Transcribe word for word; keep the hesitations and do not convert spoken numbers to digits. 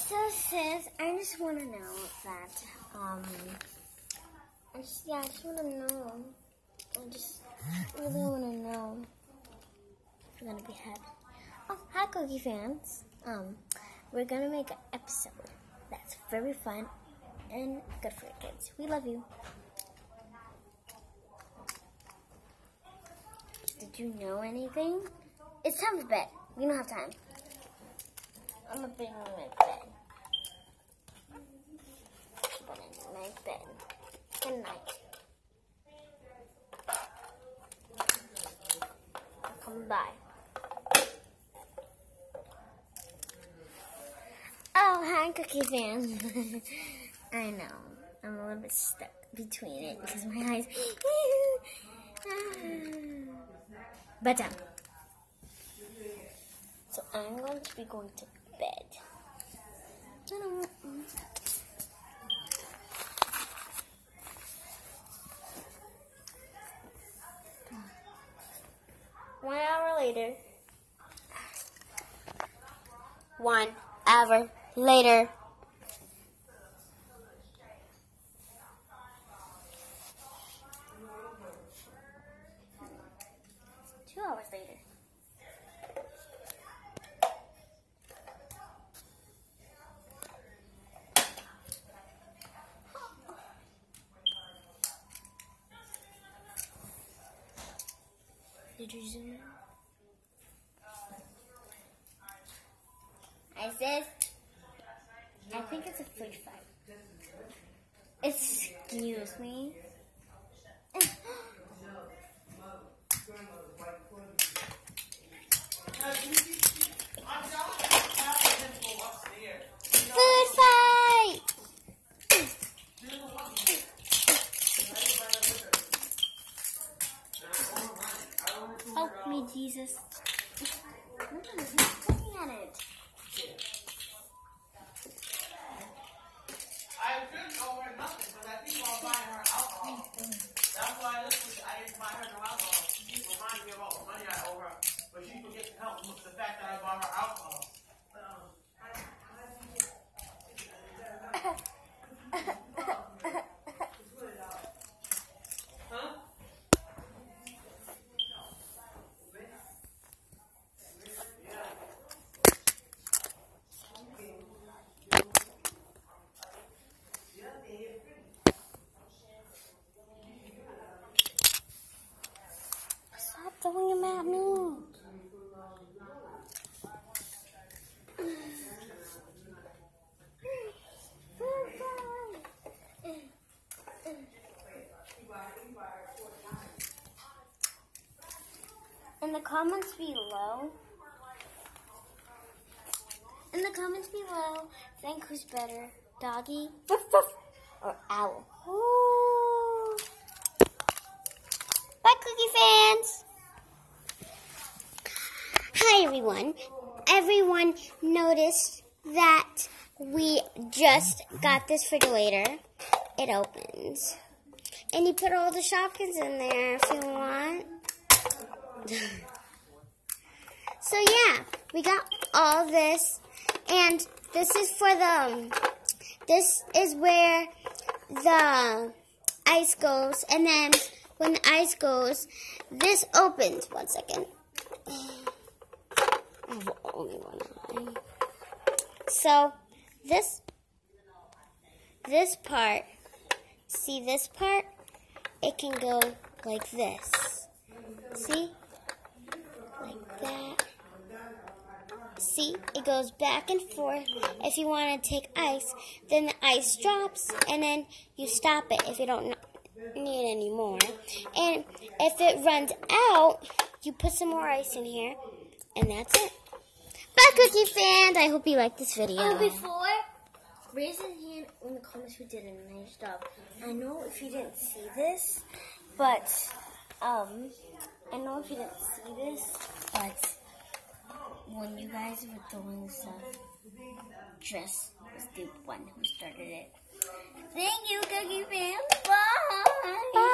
So sis, I just want to know that, um, I just, yeah, I just want to know. I just really want to know if we're going to be happy. Oh, hi Cookie fans. Um, we're going to make an episode that's very fun and good for your kids. We love you. Did you know anything? It's time for bed. We don't have time. I'm gonna bring my bed. Put in my bed. Good night. Come by. Oh, hi, Cookie fans. I know. I'm a little bit stuck between it because my eyes. Bedtime. So I'm going to be going to bed. One hour later. One hour later. Two hours later. Did you zoom in? I said, I think it's a forty-five. Excuse me. Food fight! Help me, Jesus. Who's looking at it? I couldn't owe her nothing because I think I'll buy her alcohol. That's why this was, I didn't buy her no alcohol. She reminded me about the money I owe her, but she forgets to help with the fact that I bought her alcohol. Stop throwing him at me. In the comments below, in the comments below, think who's better, doggy or owl. Ooh. Bye, Cookie fans. Hi, everyone. Everyone noticed that we just got this refrigerator. It opens. And you put all the Shopkins in there if you want. So, yeah, we got all this. And this is for the, this is where the ice goes. And then when the ice goes, this opens. One second. I have only one eye. So, this, this part, see this part? It can go like this. See? Like that. See? It goes back and forth. If you want to take ice, then the ice drops, and then you stop it if you don't need any more. And if it runs out, you put some more ice in here, and that's it. Bye, Cookie fans. I hope you liked this video. Oh, before, raise a hand in the comments who did a nice job. I know if you didn't see this, but, um, I know if you didn't see this, but when you guys were doing stuff, Jess was the one who started it. Thank you, Cookie fans. Bye. Bye.